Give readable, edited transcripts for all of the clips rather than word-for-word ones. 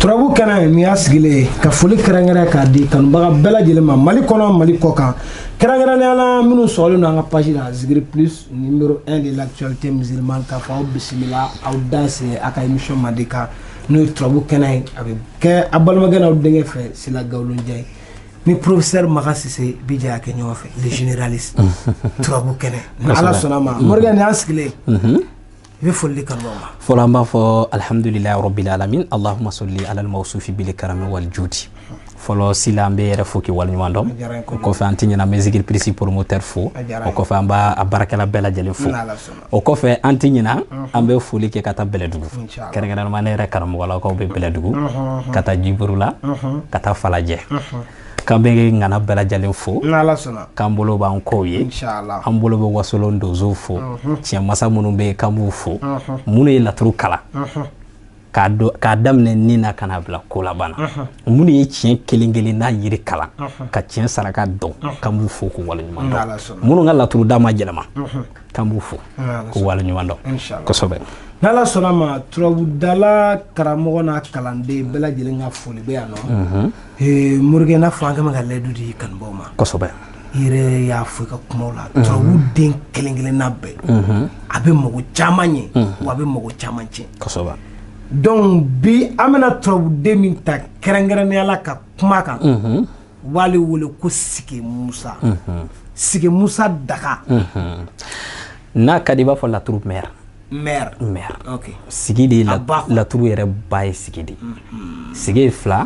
Turabu kana ni asgile ka foli karangara ka di kanubaga bela jelema Mali kono Mali kokan karangara ni ala minu solo na nga page la Zigri Plus numéro 1 de l'actualité musulmane ka fa bismillah au danse aka émission Madika no turabu kana avec ke abalma gana o denge fe sila gawlu njay ni professeur Magasise bija ke ñofe le généraliste turabu kana ala sonama morgan asgile فلما فو الحمد لله رب العالمين اللهم صل على الموصوف بالكرم والجود فلو سلام بير فوكي والنيواندوم ko fa antinya na Zigri Plus promoteur fo ko fa amba abarakala bela jeli fo o ko fa antinya na ambe fuli ke kata beledugu kerengana manere karam wala ko be beledugu kata jibrula kata falaje kambe ngana bela jeli fo kambolo ba onko ye inshallah ambolo be wasolo ndozo fo ti masa munu be kamu fo munu la tru kala ka damne nina kana bla kola bana munu ye tien kelengeli na yiri kala ka tien saraka don kamu fo ko wala nyumando munu ngala tru dama jelema kamu fo ko wala nyumando ko sobe nala solama turabu dala karamogo na kalande bela jelenga foli be ano murgena fanga magale dudi kan boma ko sobe ire ya fuka kumola turabu den kelengele nabbe abe mogo chamanye wabe mogo chamanche ko sobe donc bi amena turabu de min ta kerengere ne ala ka kuma kan wali wole ko sike Musa daka na kadiba fo la troupe mère ok sigidi la troupe yere bay sigidi sigi fla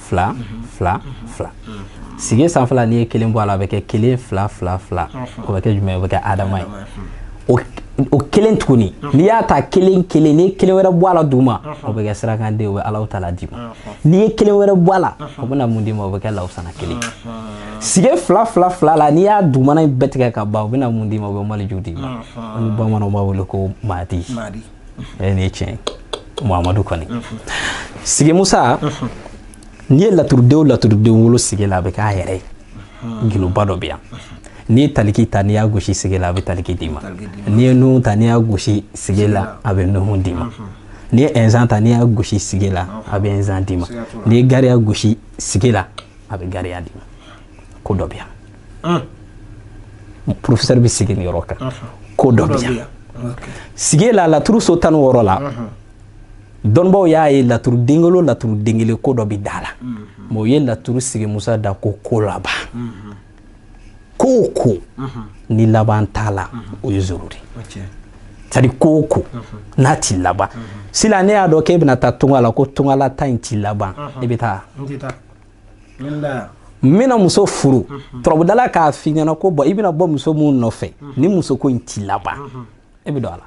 sigi sans fla ni kelen boala avec kelen fla avec jume avec adamay o kelen tuni ni ya ta kelen ni kelen wera boala duma o be gasra kan de Allah taala dima ni kelen wera boala o bana mundi mo be Allah sana kelen sige fla la ni ya duma na betka ka ba o bana mundi mo be mali judi on ba mano ma wolo ko madi ni chen Muhammadu koni sige Musa ni la tourde wolo sige la be ka yere ngilo bado biya ni taliki taniya gushi sigela be taliki dima ni nu taniya gushi sigela abe nu dima ni enzan taniya gushi sigela abe enzan dima ni gariya gushi sigela abe gariya dima ko dobia professeur bi sigeni roka ko dobia sigela la turu sotan worola donbo ya e la turu dingele ko dobi dala mo ye la turu sige Musa da ko kolaba koko ni laban tala o yuzururi tadi koko na ti laba sila ne ado ke bina ta tungala ko tungala ta ti laba ebita mina muso furu trobo dala ka finyana ko bo ibina bo muso mu no fe ni muso ko ti laba ebidoala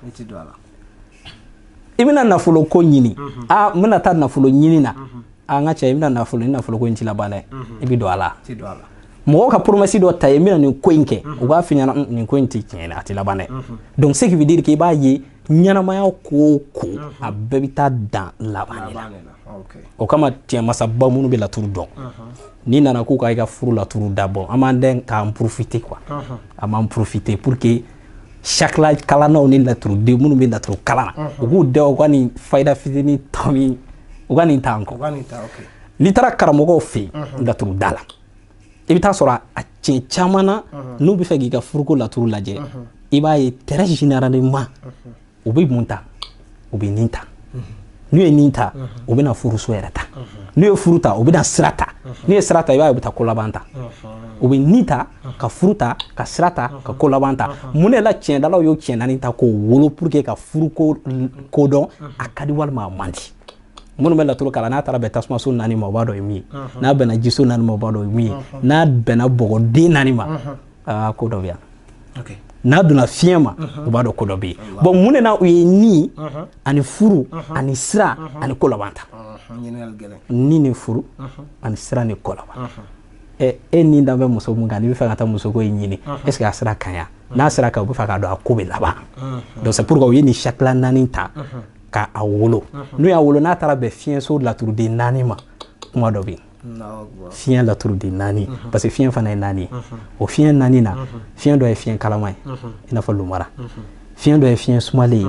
ibina na fulo ko nyini mina ta na fulo nyini na nga cha ibina na fulo ko ti laba le ebidoala mo ka promesse do taye mina ni koinke o ba finya ni kointi nyena ati labane donc ce qui veut dire que ba ye nyana ma ya ko abebita dan labane OK o kama tie masa ba munu be la tour don ni nana ko ka ga furu la tour d'abord amanden ka en profiter quoi en profiter pour que chaque la kala na ni la tour de munu be la tour kala o go de o ni faida fitini tami o ga ni tanko OK ni tara karamogo fi la tour dala ibita sora a cin chamana nu bi fegi ga furko la turu laje iba ye très généralement obi munta obi ninta nu e ninta obi na furu so erata nu e furuta obi na srata nu e srata iba ibita kolabanta obi ninta ka furuta ka srata ka kolabanta munela cin dala yo cin naninta ko wolo pour que ka furko kodon akadi walma mandi munu bela turu kala na tara beta sma so nani mo bado mi na bena jiso nani mo bado mi na bena bogo de nani ma ko do bia okay na duna fiema o bado ko do bi bon mune na ni ani furu ani sra ani kolabanta ni furu ani sra ni kolaba ni ndambe muso mungani bi fa ta muso ko nyini est ce que asra kanya na sra ka bu fa ka do akobe laba donc c'est pourquoi ni chakla nani ta ka awolo nu ya wolo na tara be fien so la tour de nani ma kuma do bi fien la tour de nani parce que fien fana nani o fien nani na fien do e fien kalamai ina fa lumara fien do e fien sumale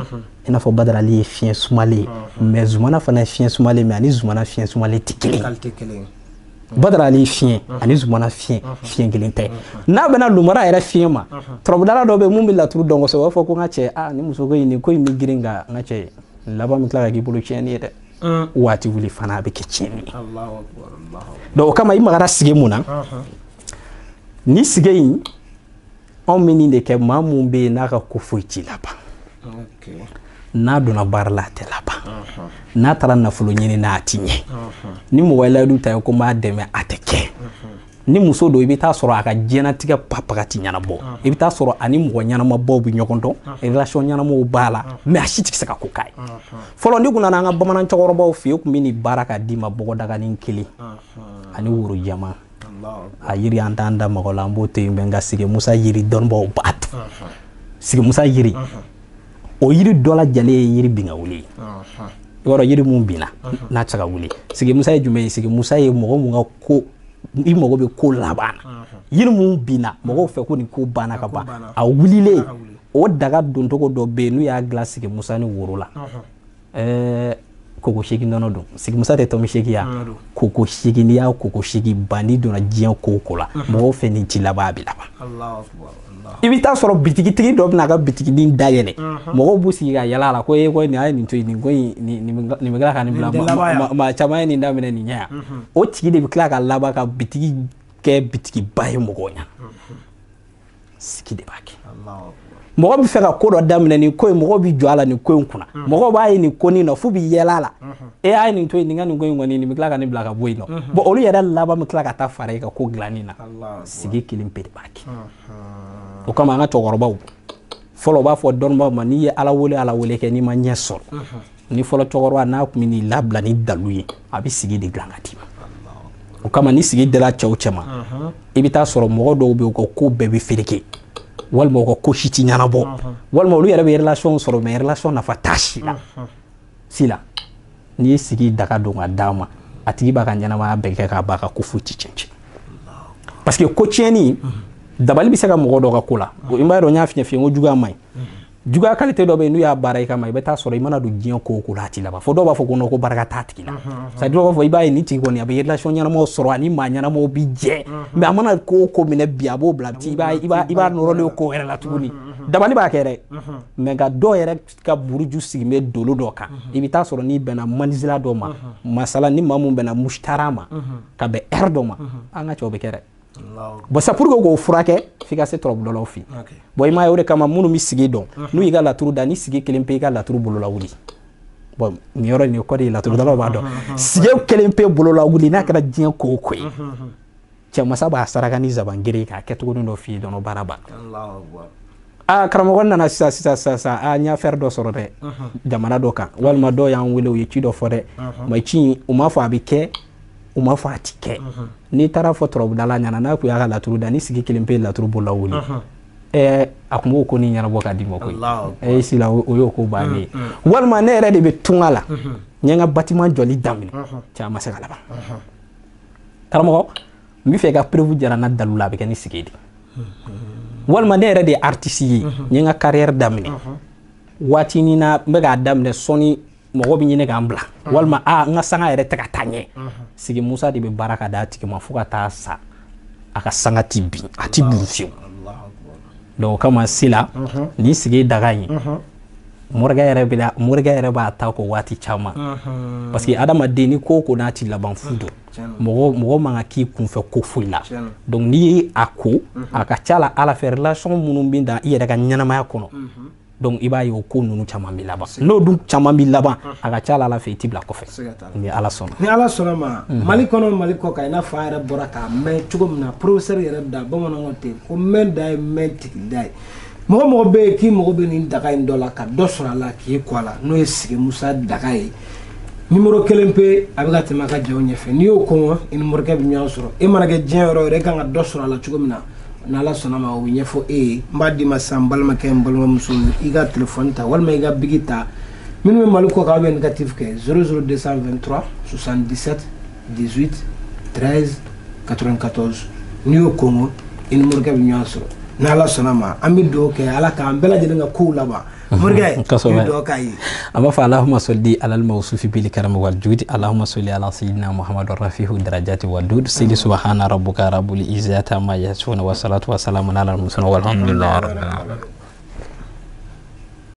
i n'a fɔ Badara Ali ye fiɲɛ sumalen mais Zumana fana ye fiɲɛ sumalen mais ani Zumana fiɲɛ sumalen tɛ kelen Badara Ali fiɲɛ ani Zumana fiɲɛ kelen tɛ n'a bɛna Lumara yɛrɛ fiɲɛ ma turabudala dɔ bɛ mun bɛ laturu dɔn kosɛbɛ u b'a fɔ ko n ka cɛ ni muso ko in bɛ girin ka n ka cɛ laban min tila ka k'i bolo tiɲɛni ye dɛ waati wuli fana a bɛ kɛ tiɲɛni donc o kama i magara sigi mun na ni sigi in anw bɛ nin de kɛ maa mun bɛ yen n'a ka ko foyi t'i laban n'a donna baara la a tɛ laban n'a taara nafolo ɲini n'a tɛ ɲɛ ni mɔgɔ ye layidu ta ye ko n b'a dɛmɛ a tɛ kɛ ni muso don i bɛ taa sɔrɔ a ka diɲɛnatigɛ papagati ɲɛnabɔ i bɛ taa sɔrɔ ani mɔgɔ ɲɛnamabaw bɛ ɲɔgɔn dɔn relation ɲɛnamaw b'a la mais a si tɛ se ka ko k'a ye fɔlɔ ni kun nana an ka bamanan cɛkɔrɔbaw fɛ yen u tun bɛ nin baara ka d'i ma bɔgɔdaganin kelen ani woro jɛman a yiri an t'an da mɔgɔ la an b'o to yen nka Sigi Musa yiri dɔnnibaw b'a dɔn Sigi Musa yiri o yiri dɔ lajɛlen ye yiri bin ka wuli i b'a dɔn yiri mun binna n'a tɛ se ka wuli Sigi Musa ye jumɛn ye Sigi Musa ye mɔgɔ mun ka ko i mago bɛ ko laban na yiri mun binna mɔgɔw fɛ ko nin ko banna ka ban a wulilen o daga doncogo dɔ bɛ yen n'u y'a dilan Sigi Musa ni woro la koko seegin nɔnɔ don Sigi Musa tɛ tɔmi seegin ya koko seegin n'i y'a koko seegin ban n'i donna diɲɛ ko o ko la mɔgɔw fɛ nin ci laban a bɛ laban i bɛ taa sɔrɔ bitigitigi dɔ bɛna a ka bitiginin dayɛlɛ mɔgɔw b'u sigi ka yala a la ko ko nin a ye nin to yen nin ko in nin bɛ tila ka nin bila maa caman ye nin daminɛ nin ɲɛ yan o tigi de bɛ tila ka laban ka bitigi kɛ bitigiba ye mɔgɔw ɲɛna sigi de b'a kɛ mɔgɔ bɛ fɛ ka ko dɔ daminɛ nin ko in mɔgɔ bɛ jɔ a la nin ko in kunna mɔgɔ b'a ye nin ko nin na f'u bɛ yɛlɛ a la a ye nin to yen nin ka nin ko in kɔni nin bɛ tila ka nin bila ka bɔ yen nɔ bon olu yɛrɛ laban bɛ tila ka taa fara i ka ko dilanni na sigi kelen pe de b'a kɛ o kama an ka cɛkɔrɔbaw fɔlɔ u b'a fɔ dɔnnibaw ma n'i ye ala wele kɛ n'i ma ɲɛ sɔrɔ ni fɔlɔ cɛkɔrɔba n'a tun bɛ n'i labila ni dalu ye a bɛ sigi de dilan ka d'i ma o kama ni sigi dira cɛw cɛ ma i bɛ taa sɔrɔ mɔgɔ dɔw bɛ yen u ka ko bɛɛ bɛ fereke walima u ka ko si ti ɲɛnabɔ walima olu yɛrɛ bɛ relation sɔrɔ mais relation nafa t'a si la n'i ye sigi daga don ka d'a ma a tigi b'a ka ɲɛnamaya bɛɛ kɛ k'a b'a ka ko foyi ti tiɲɛ parce que ko tiɲɛni dabali bɛ se ka mɔgɔ dɔ ka ko la i b'a dɔn n y'a f'i ye ko juguya man ɲi juguya qualité dɔ bɛ yen n'u y'a baara i kama i bɛ taa sɔrɔ i mana don diɲɛ ko o ko la a t'i laban fo dɔw b'a fɔ ko non ko barika t'a tigi la c'est à dire dɔw b'a fɔ i b'a ye nin tigi kɔni a bɛ relation ɲɛnamaw sɔrɔ ani maa ɲɛnamaw bi jɛ mais a mana ko o ko minɛ bi a b'o bila i b'a nɔrɔlen ko wɛrɛ la tuguni dabali b'a kɛ dɛ mais nka dɔw yɛrɛ ka buruju sigilen bɛ dolo dɔ kan i bɛ taa sɔrɔ n'i bɛnna manizila dɔ ma masala ni maa mun bɛnna musitara ma ka bɛn heure dɔ ma an ka cɛw bɛ kɛ dɛ bon c'est pour que k'o furakɛ f'i ka se turabudalaw fɛ bon i m'a ye o de kama minnu bɛ sigi dɔn n'u y'i ka laturu da ni sigi kelen pe i ka laturu bolola wuli bon nin yɔrɔ nin kɔ de laturudalaw b'a dɔn sigi kelen pe bolola wuli n'a kɛra diɲɛ ko o ko ye cɛmasa b'a saraka ni zabangere k'a kɛ cogonin dɔ f'i ye dɔrɔn baara banna karamɔgɔ nana sisan n y'a fɛɛrɛ dɔ sɔrɔ dɛ jamana dɔ kan walima dɔw y'an wele u ye ci dɔ fɔ dɛ mais ci in u m'a fɔ a bɛ kɛ u m'a fɔ a ti kɛ n'i taara fɔ turabudala ɲɛna n'a kun y'a ka laturu da ni sigi kelen pe laturu bolola wuli a kun b'o ko ni ɲɛnabɔ ka di ma koyi sila o y'o ko bannen ye walima ne yɛrɛ de bɛ tunga la n ye n ka bâtiment jɔli daminɛ cɛ a ma se ka laban karamɔgɔ n bɛ fɛ i ka preuve jara n na dalu la a bɛ kɛ ni sigi de walima ne yɛrɛ de ye artiste ye n ye n ka carrière daminɛ waati ni na n bɛ k'a daminɛ sɔnni mɔgɔ bɛ ɲini k'an bila walima n ka sanga yɛrɛ tɛ ka taa ɲɛ Sigi Musa de bɛ baara ka d'a tigi ma fo ka taa sa a ka sanga ti bin a ti buru fiyewu donc o kama sila ni sigi daga in morikɛ yɛrɛ b'a ta ko waati caman parce que adamaden ni ko o ko n'a ti laban fu don mɔgɔ man ka k'i kunfɛ ko foyi la donc n'i ye a ko a ka ca la ala fɛ relation minnu bɛ da i yɛrɛ ka ɲɛnamaya kɔnɔ donc i b'a ye o ko ninnu caman bɛ laban n'o dun caman bɛ laban a ka ca ala fɛ i t'i bila kɔfɛ ni ala sɔnna ma mali kɔnɔ mali kɔ kan i n'a fɔ an yɛrɛ bɔra k'a mɛn cogo min na professeur yɛrɛ da bamananw tɛ ko mɛn da ye mɛn tigi da ye mɔgɔ bɛ yen k'i mago bɛ nin daga in dɔ la ka dɔ sɔrɔ a la k'i kɔ a la n'o ye Sigi Musa daga ye numéro 1 pe a bɛ ka tɛmɛ a ka jaw ɲɛfɛ n'i y'o kɔngɔ i ni morikɛ bɛ ɲɔgɔn sɔrɔ e mana kɛ diɲɛ yɔrɔ yɔrɔ e kan ka dɔ sɔrɔ a la cogo min na n'ala sɔnna ma o bɛ ɲɛfɔ e ye n b'a d'i ma sisan balimakɛ n balimamuso i ka telefɔni ta walima i ka bigi ta minnu bɛ mali kɔ kan aw bɛ négatif kɛ 00223 77 18 13 94 n'i y'o kɔngɔ i ni morikɛ bɛ ɲɔgɔn sɔrɔ n'ala sɔnna ma an bɛ dugawu kɛ ala k'an bɛɛ lajɛlen ka kow laban morikɛ dugawu k'a ye an b'a fɔ allahumma salli ala al-mawsufi bil karam wal jud allahumma salli ala sayyidina muhammad rafihu darajati wal dud sayyidi subhana rabbuka rabbul izzati amma yasifun wa salatu wa salamun ala al-mursalin walhamdulillahi rabbil alamin